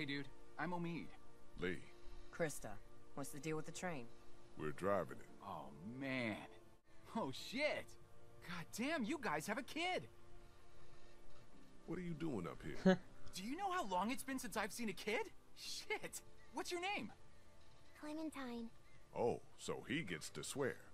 Hey, dude. I'm Omid. Lee, Christa, what's the deal with the train? we're driving it. Oh, man. Oh, shit. God damn, you guys have a kid. What are you doing up here? Do you know how long it's been since I've seen a kid? Shit. What's your name? Clementine. Oh, so he gets to swear.